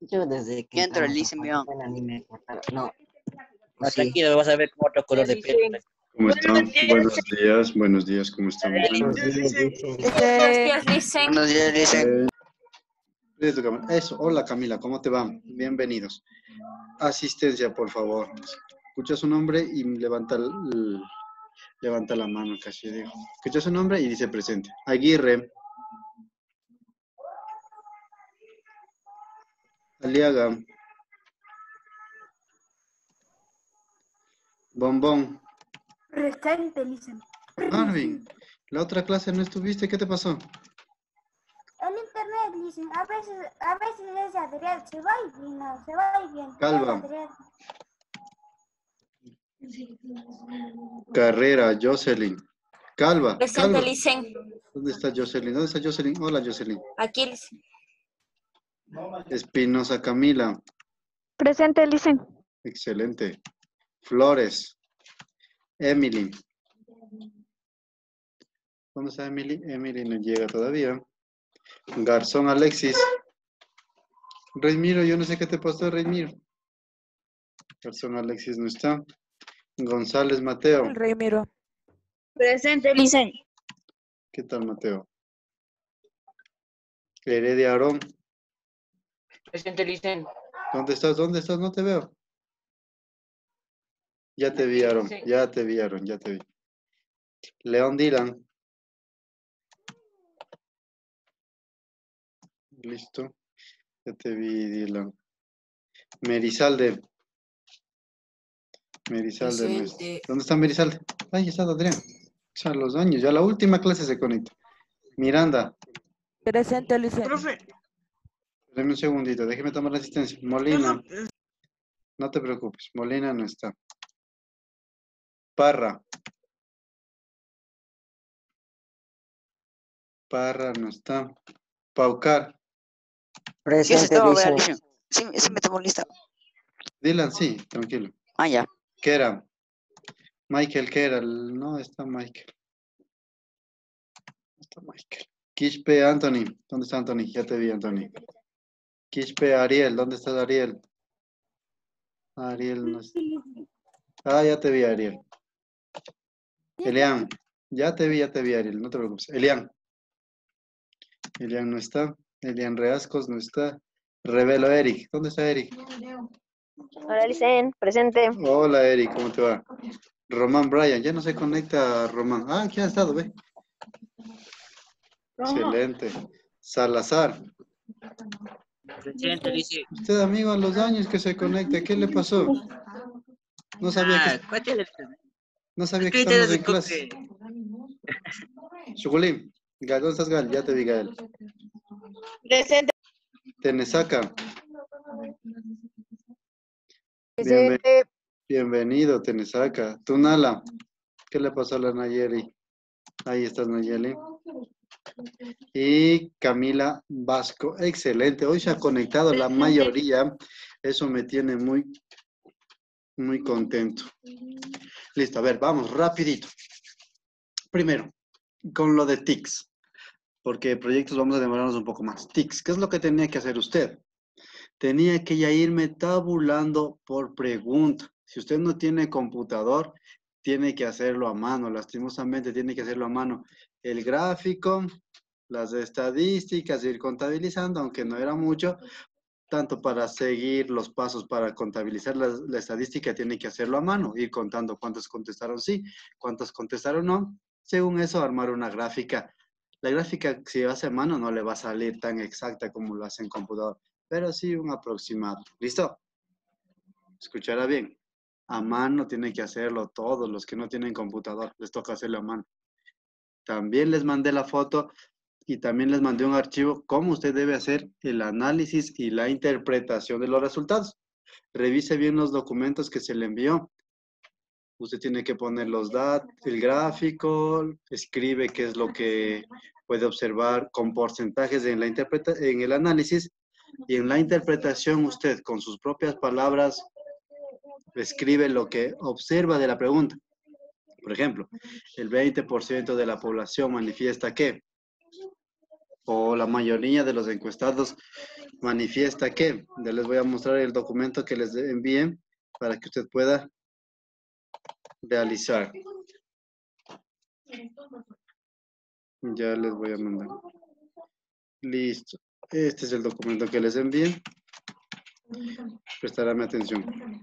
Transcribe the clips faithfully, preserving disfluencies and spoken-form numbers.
Yo desde que Ya entró el entramos a licenciado. cuarentena ni me cortaron. No, No, sí. tranquilo, vas a ver como otro color de pelo. ¿Cómo están? Buenos días, buenos días, ¿cómo estamos? Buenos días, dice. Buenos días, dicen. Buenos días, dicen. Eh, desde tu cámara. Eso, hola Camila, ¿cómo te va? Bienvenidos. Asistencia, por favor. Escucha su nombre y levanta, el- levanta la mano, casi digo. Escucha su nombre y dice presente. Aguirre. Aliaga. Bombón. Presente, dicen. Marvin, la otra clase no estuviste, ¿qué te pasó? En internet, dicen. A veces, a veces es Adrián. Se va y viene, se va y viene. Calva. Es Adrián. Carrera, Jocelyn. Calva, Presente, Calva. dicen. ¿Dónde está Jocelyn? ¿Dónde está Jocelyn? Hola, Jocelyn. Aquí, dicen. Espinosa Camila. Presente, dicen. Excelente. Flores. Emily. ¿Dónde está Emily? Emily no llega todavía. Garzón Alexis. Reymiro, yo no sé qué te pasó, Reymiro. Garzón Alexis no está. González Mateo. El rey Miro. Presente, dicen. ¿Qué tal, Mateo? Heredia Aarón. Presente, dicen. ¿Dónde estás? ¿Dónde estás? No te veo. Ya te vi, Aarón. Ya te vi, Aarón. Ya te vi. León Dylan. Listo. Ya te vi, Dylan. Merizalde. Merizalde. no está. ¿Dónde está Merizalde? Ahí está Adrián. Ya los años. Ya la última clase se conecta. Miranda. Presente, dicen. Deme un segundito. Déjeme tomar la asistencia. Molina. No te preocupes. Molina no está. Parra. Parra no está. Paucar. Sí, se Presente, estaba, dice. dicen. Sí, sí me tomó lista. Dylan, sí, tranquilo. Ah, ya. Kera. Michael Kera. No está Michael. No está Michael. Quispe Anthony. ¿Dónde está Anthony? Ya te vi, Anthony. Quispe Ariel. ¿Dónde está Ariel? Ariel no está. Ah, ya te vi, Ariel. Elian. Ya te vi, ya te vi, Ariel. No te preocupes. Elian. Elian no está. Elian Reascos no está. Revelo Eric. ¿Dónde está Eric? Hola, Licen, presente. Hola, Eric. ¿Cómo te va? Román Bryan. Ya no se conecta Román. Ah, aquí ha estado, ve. Excelente. Salazar. Presente, dice. Usted, amigo, a los años que se conecta, ¿qué le pasó? No sabía Ah, que, ¿cuál es el- no sabía que ¿qué te estamos das en con clase. que- Chuculín. Gal, ¿dónde estás, Gal? Ya te vi, Gael. Presente. Tenesaca. Bienve- Presente. bienvenido, Tenesaca. Tunala. ¿Qué le pasó a la Nayeli? Ahí estás, Nayeli. Y Camila Vasco. Excelente. Hoy se ha conectado la mayoría. Eso me tiene muy, muy contento. Listo, a ver, vamos rapidito. Primero, con lo de tics. Porque proyectos vamos a demorarnos un poco más. Tics, ¿qué es lo que tenía que hacer usted? Tenía que ya irme tabulando por pregunta. Si usted no tiene computador, tiene que hacerlo a mano. Lastimosamente, tiene que hacerlo a mano. El gráfico, las estadísticas, ir contabilizando, aunque no era mucho, tanto para seguir los pasos para contabilizar la, la estadística, tiene que hacerlo a mano, ir contando cuántos contestaron sí, cuántos contestaron no. Según eso, armar una gráfica. La gráfica, si lo hace a mano, no le va a salir tan exacta como lo hace en computador, pero sí un aproximado. ¿Listo? Escuchará bien. A mano tienen que hacerlo todos los que no tienen computador. Les toca hacerlo a mano. También les mandé la foto y también les mandé un archivo cómo usted debe hacer el análisis y la interpretación de los resultados. Revise bien los documentos que se le envió. Usted tiene que poner los datos, el gráfico, escribe qué es lo que puede observar con porcentajes en, la interpreta en el análisis, y en la interpretación usted con sus propias palabras escribe lo que observa de la pregunta. Por ejemplo, el veinte por ciento de la población manifiesta que o la mayoría de los encuestados manifiesta que. Ya les voy a mostrar el documento que les envíen para que usted pueda realizar. Ya les voy a mandar. Listo. Este es el documento que les envíen. Prestarán atención.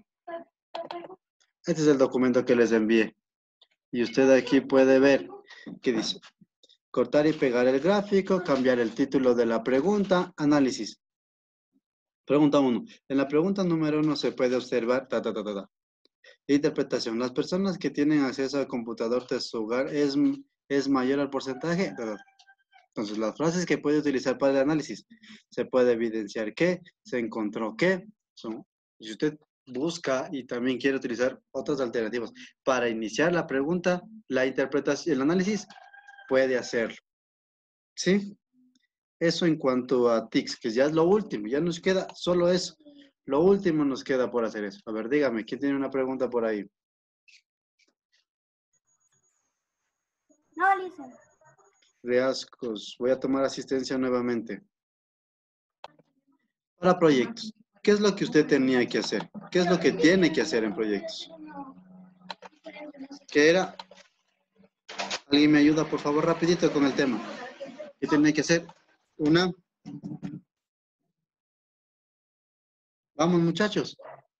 Este es el documento que les envié. Y usted aquí puede ver que dice: cortar y pegar el gráfico, cambiar el título de la pregunta, análisis. Pregunta uno. En la pregunta número uno se puede observar, ta, ta, ta, ta, ta. Interpretación. Las personas que tienen acceso al computador de su hogar es, es mayor al porcentaje. Ta, ta, ta. Entonces, las frases que puede utilizar para el análisis. Se puede evidenciar que, se encontró que. Son, si usted busca y también quiere utilizar otras alternativas para iniciar la pregunta, la interpretación, el análisis, puede hacerlo. ¿Sí? Eso en cuanto a tics, que ya es lo último, ya nos queda solo eso. Lo último nos queda por hacer eso. A ver, dígame, ¿quién tiene una pregunta por ahí? No, listen. Reascos, voy a tomar asistencia nuevamente. Para proyectos, ¿qué es lo que usted tenía que hacer? ¿Qué es lo que tiene que hacer en proyectos? ¿Qué era? ¿Alguien me ayuda, por favor, rapidito con el tema? ¿Qué tiene que hacer? Una. Vamos, muchachos.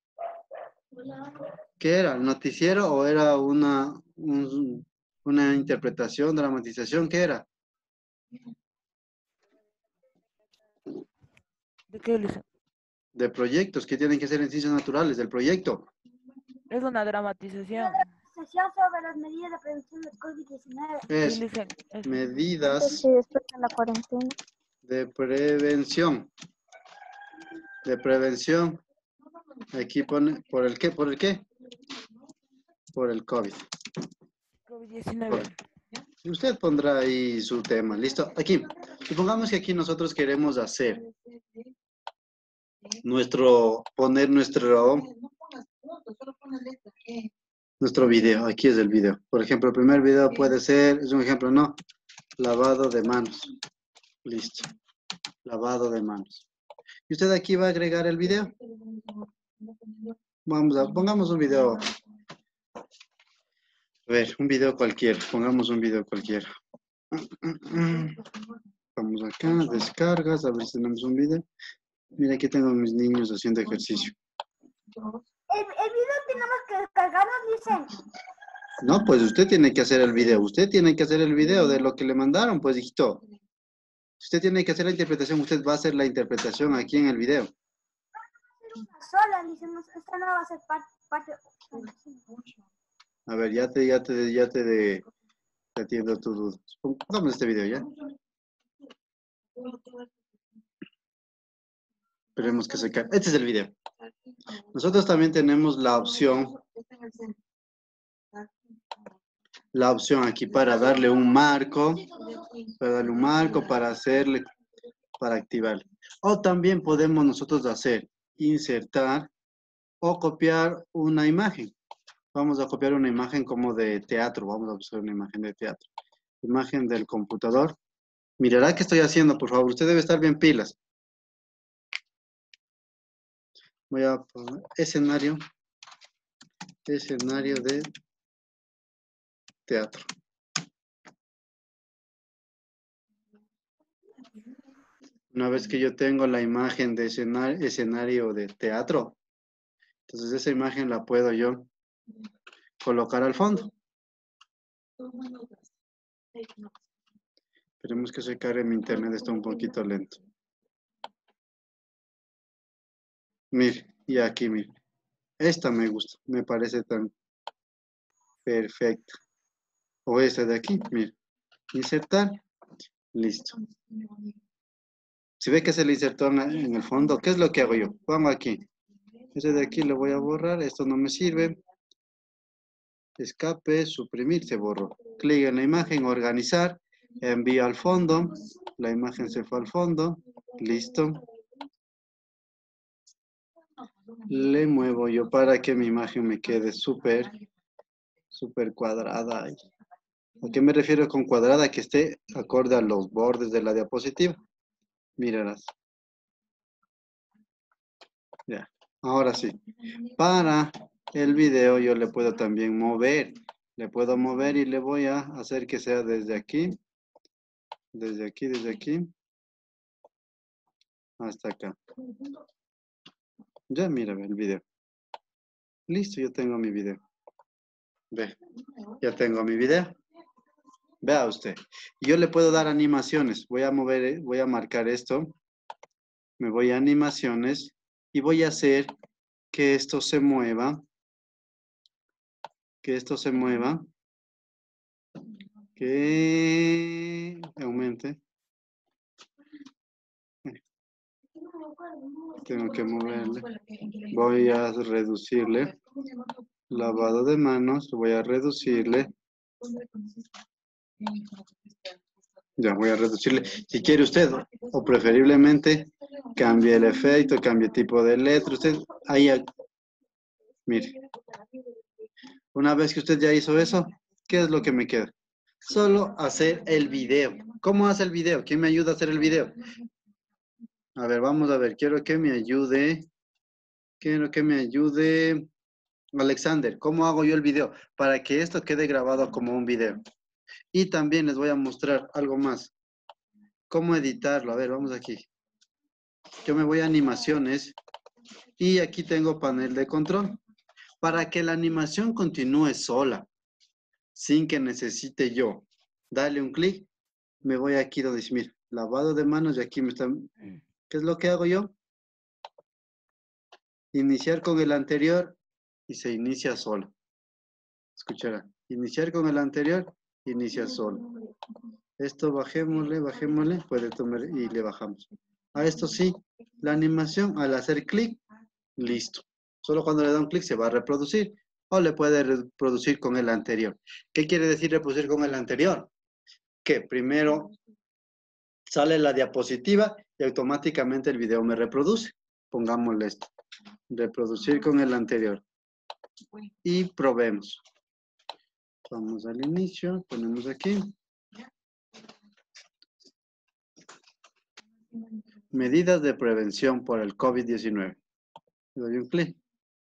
¿Qué era? ¿Noticiero o era una, un, una interpretación, dramatización? ¿Qué era? ¿De qué, Lisen? De proyectos. ¿Qué tienen que hacer en ciencias naturales? Del proyecto. Es una dramatización. Sesión sobre las medidas de prevención del COVID diecinueve. Sí, Es Lisen. Es- medidas Sí, después de la cuarentena. de prevención. De prevención. Aquí pone, ¿por el qué? ¿Por el qué? Por el COVID. COVID diecinueve. Usted pondrá ahí su tema. ¿Listo? Aquí. Supongamos que aquí nosotros queremos hacer nuestro, poner nuestro, nuestro video. Aquí es el video. Por ejemplo, el primer video puede ser, es un ejemplo, ¿no? Lavado de manos. Listo. Lavado de manos. Y usted aquí va a agregar el video. Vamos a, pongamos un video. A ver, un video cualquiera. Pongamos un video cualquiera. Vamos acá, descargas, a ver si tenemos un video. Mira, aquí tengo a mis niños haciendo ejercicio. El, el video tenemos que descargarnos, dicen. No, pues usted tiene que hacer el video. Usted tiene que hacer el video de lo que le mandaron, pues, hijito. Usted tiene que hacer la interpretación. Usted va a hacer la interpretación aquí en el video. Sola, dicen. Esta no va a ser parte. parte. A ver, ya te, ya te, ya te, de, te atiendo tu duda. Pongamos este video, ¿ya? Esperemos que se caiga. Este es el video. Nosotros también tenemos la opción, la opción aquí para darle un marco, para darle un marco, para hacerle, para activarle. O también podemos nosotros hacer, insertar o copiar una imagen. Vamos a copiar una imagen como de teatro. Vamos a buscar una imagen de teatro. Imagen del computador. Mirará qué estoy haciendo, por favor. Usted debe estar bien pilas. Voy a poner escenario. Escenario de teatro. Una vez que yo tengo la imagen de escenario, escenario de teatro, entonces esa imagen la puedo yo colocar al fondo. Esperemos que se cargue mi internet, está un poquito lento. Mire, y aquí, mire. Esta me gusta, me parece tan perfecta. O esta de aquí, mire. Insertar. Listo. Si ve que se le insertó en, en el fondo, ¿qué es lo que hago yo? Pongo aquí. Ese de aquí lo voy a borrar, esto no me sirve. Escape, suprimir, se borró. Clic en la imagen, organizar, envío al fondo. La imagen se fue al fondo. Listo. Le muevo yo para que mi imagen me quede súper, súper cuadrada. ¿A qué me refiero con cuadrada? Que esté acorde a los bordes de la diapositiva. Mirarás. Ya, ahora sí. Para el video yo le puedo también mover. Le puedo mover y le voy a hacer que sea desde aquí. Desde aquí, desde aquí. Hasta acá. Ya mira el video. Listo, yo tengo mi video. Ve, ya tengo mi video. Vea usted. Yo le puedo dar animaciones. Voy a mover, voy a marcar esto. Me voy a animaciones y voy a hacer que esto se mueva. Que esto se mueva. Que aumente. Tengo que moverle. Voy a reducirle. Lavado de manos. Voy a reducirle. Ya voy a reducirle. Si quiere usted, o preferiblemente, cambie el efecto, cambie tipo de letra. Usted, ahí, mire. Una vez que usted ya hizo eso, ¿qué es lo que me queda? Solo hacer el video. ¿Cómo hace el video? ¿Quién me ayuda a hacer el video? A ver, vamos a ver. Quiero que me ayude. Quiero que me ayude Alexander. ¿Cómo hago yo el video? Para que esto quede grabado como un video. Y también les voy a mostrar algo más. ¿Cómo editarlo? A ver, vamos aquí. Yo me voy a animaciones. Y aquí tengo panel de control. Para que la animación continúe sola. Sin que necesite yo darle un clic. Me voy aquí donde dice, mira, lavado de manos. Y aquí me están... ¿Qué es lo que hago yo? Iniciar con el anterior. Y se inicia solo. Escuchará. Iniciar con el anterior. Inicia solo. Esto bajémosle, bajémosle, puede tomar y le bajamos. A esto sí, la animación al hacer clic, listo. Solo cuando le da un clic se va a reproducir o le puede reproducir con el anterior. ¿Qué quiere decir reproducir con el anterior? Que primero sale la diapositiva y automáticamente el video me reproduce. Pongámosle esto. Reproducir con el anterior. Y probemos. Vamos al inicio, ponemos aquí. Medidas de prevención por el COVID diecinueve. Le doy un clic.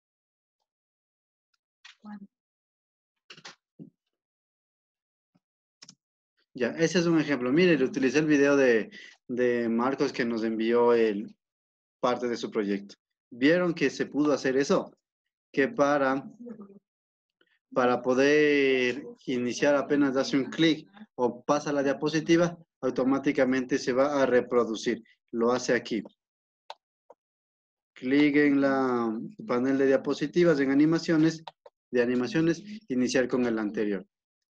Ya, ese es un ejemplo. Mire, le utilicé el video de, de Marcos que nos envió el, parte de su proyecto. ¿Vieron que se pudo hacer eso? Que para... Para poder iniciar apenas hace un clic o pasa la diapositiva, automáticamente se va a reproducir. Lo hace aquí. Clic en la panel de diapositivas, en animaciones, de animaciones, iniciar con el anterior.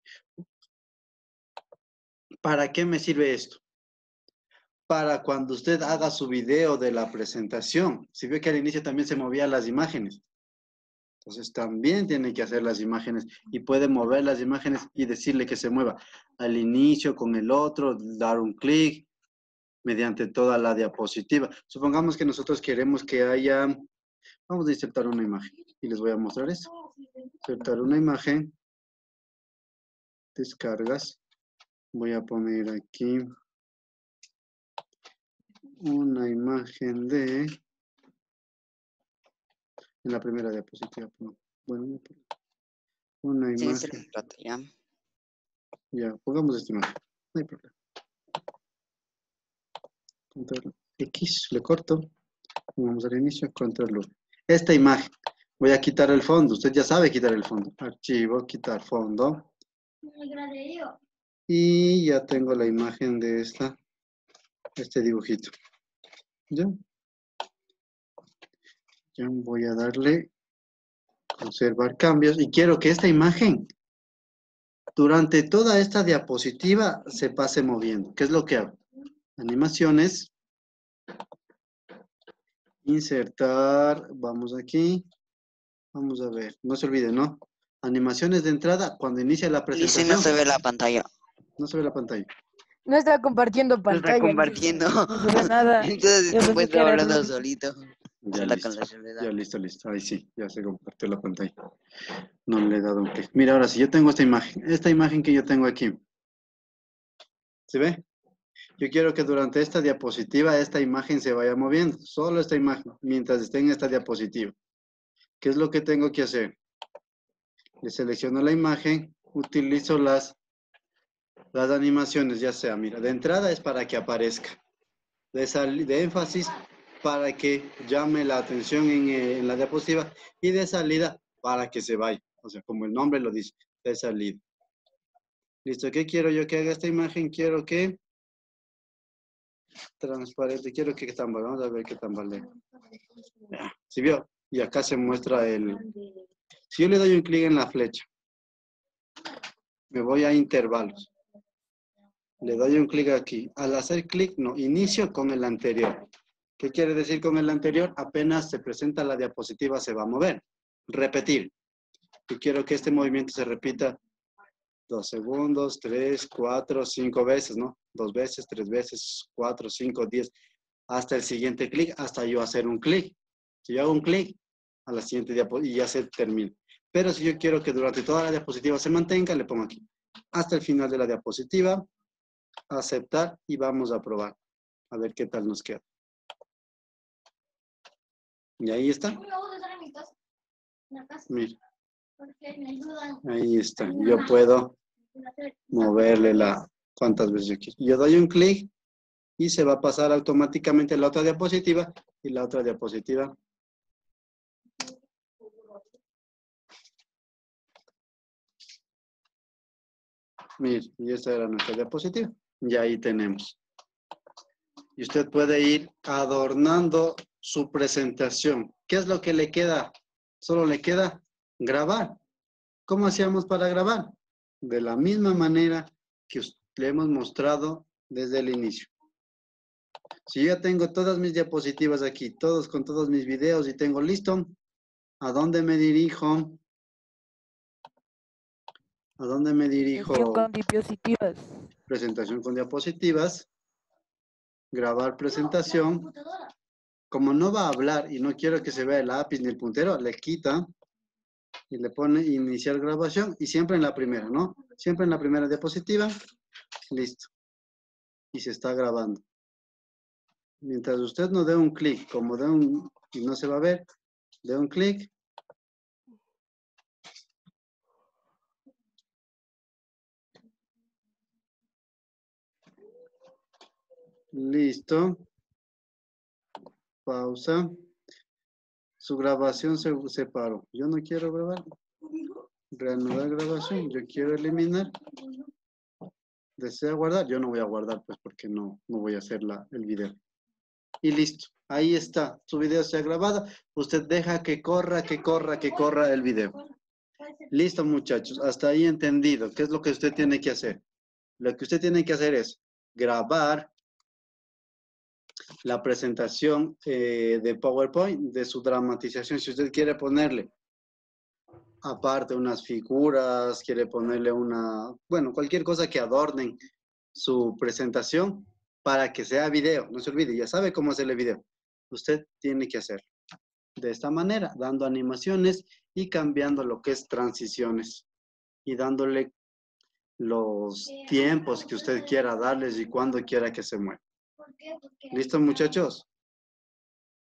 ¿Para qué me sirve esto? Para cuando usted haga su video de la presentación. Si ve que al inicio también se movían las imágenes. Entonces también tiene que hacer las imágenes y puede mover las imágenes y decirle que se mueva al inicio con el otro, dar un clic mediante toda la diapositiva. Supongamos que nosotros queremos que haya, vamos a insertar una imagen y les voy a mostrar eso. Insertar una imagen, descargas, voy a poner aquí una imagen de... En la primera diapositiva. Bueno, una Sí, ese imagen. es el rato, ya. Ya, pongamos esta imagen. No hay problema. Control X, le corto. Vamos al inicio, control V. Esta imagen. Voy a quitar el fondo. Usted ya sabe quitar el fondo. Archivo, quitar fondo. Y ya tengo la imagen de esta, este dibujito. ¿Ya? Ya voy a darle conservar cambios y quiero que esta imagen durante toda esta diapositiva se pase moviendo. ¿Qué es lo que hago? Animaciones. Insertar. Vamos aquí. Vamos a ver. No se olviden, ¿no? Animaciones de entrada cuando inicia la Dice presentación. no se ve la pantalla. No se ve la pantalla. No está compartiendo No pantalla. está compartiendo. No se ve nada. Entonces Yo se pensé puede que era estar hablando Ruby. solito. Ya Santa listo. Carla Soledad. Ya listo, listo. Ahí sí, ya se compartió la pantalla. No le he dado un clic. Mira, ahora sí, yo tengo esta imagen. Esta imagen que yo tengo aquí. ¿Se ve? Yo quiero que durante esta diapositiva esta imagen se vaya moviendo. Solo esta imagen, mientras esté en esta diapositiva. ¿Qué es lo que tengo que hacer? Le selecciono la imagen, utilizo las, las animaciones, ya sea, mira, de entrada es para que aparezca. De, sal, de énfasis para que llame la atención en, eh, en la diapositiva y de salida para que se vaya. O sea, como el nombre lo dice, de salida. Listo, ¿qué quiero yo que haga esta imagen? Quiero que transparente, quiero que tambalee. Vamos a ver qué tambalee. ¿Sí vio? Y acá se muestra el... Si yo le doy un clic en la flecha, me voy a intervalos. Le doy un clic aquí. Al hacer clic, no, inicio con el anterior. ¿Qué quiere decir con el anterior? Apenas se presenta la diapositiva, se va a mover. Repetir. Y quiero que este movimiento se repita dos segundos, tres, cuatro, cinco veces, ¿no? Dos veces, tres veces, cuatro, cinco, diez. Hasta el siguiente clic, hasta yo hacer un clic. Si yo hago un clic, a la siguiente diapositiva y ya se termina. Pero si yo quiero que durante toda la diapositiva se mantenga, le pongo aquí. Hasta el final de la diapositiva. Aceptar y vamos a probar. A ver qué tal nos queda. Y ahí está. Mira. Ahí está. Yo puedo moverle la cuantas veces yo quiero. Yo doy un clic y se va a pasar automáticamente a la otra diapositiva y la otra diapositiva. Mire, y esta era nuestra diapositiva. Y ahí tenemos. Y usted puede ir adornando su presentación. ¿Qué es lo que le queda? Solo le queda grabar. ¿Cómo hacíamos para grabar? De la misma manera que le hemos mostrado desde el inicio. Si yo ya tengo todas mis diapositivas aquí, todos con todos mis videos y tengo listo, ¿a dónde me dirijo? ¿A dónde me dirijo? Presentación con diapositivas. Presentación con diapositivas. Grabar presentación. Como no va a hablar y no quiero que se vea el lápiz ni el puntero, le quita y le pone iniciar grabación y siempre en la primera, ¿no? Siempre en la primera diapositiva. Listo. Y se está grabando. Mientras usted no dé un clic, como de un, y no se va a ver, dé un clic. Listo. Pausa. Su grabación se separó. Yo no quiero grabar. Reanudar grabación. Yo quiero eliminar. ¿Desea guardar? Yo no voy a guardar, pues, porque no, no voy a hacer la, el video. Y listo. Ahí está. Su video se ha grabado. Usted deja que corra, que corra, que corra el video. Listo, muchachos. Hasta ahí entendido. ¿Qué es lo que usted tiene que hacer? Lo que usted tiene que hacer es grabar la presentación eh, de PowerPoint, de su dramatización. Si usted quiere ponerle aparte unas figuras, quiere ponerle una, bueno, cualquier cosa que adornen su presentación para que sea video. No se olvide, ya sabe cómo hacerle video. Usted tiene que hacerlo de esta manera, dando animaciones y cambiando lo que es transiciones y dándole los tiempos que usted quiera darles y cuando quiera que se mueva. ¿Listo, muchachos?